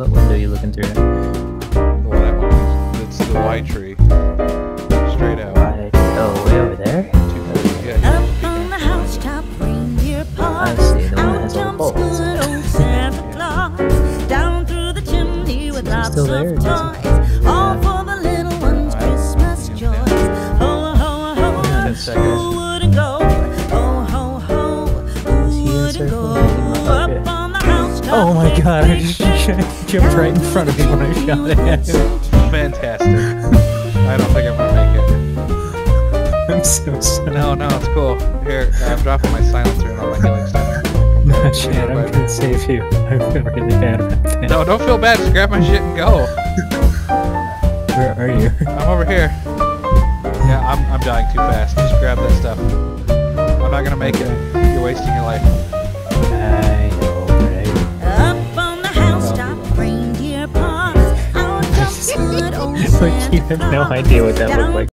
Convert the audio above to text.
What window are you looking through? Well, that one is, it's the white tree. Straight out. Right. Oh, way over there? Yeah, Up on the housetop, reindeer I paws. see, the one that Out has all the jumps bolts. good old Santa Claus. Down through the chimney with lots still there, or of is toys. All for the little ones' Christmas joys. Ho, ho, ho, 10 seconds. who wouldn't go? Ho, ho, ho, who wouldn't go? Up on the housetop. Oh my god, I just jumped right in front of me when I shot it at him. fantastic. I don't think I'm gonna make it. I'm so sorry. No, it's cool. Here, I'm dropping my silencer and all my healing stuff. No shit, I'm gonna save you. I feel really bad about that. No, don't feel bad. Just grab my shit and go. Where are you? I'm over here. Yeah, I'm dying too fast. Just grab that stuff. I'm not gonna make it. You're wasting your life. I know, right? Up on the housetop, reindeer paws. Out jumps good old Like, you have no idea what that looked like.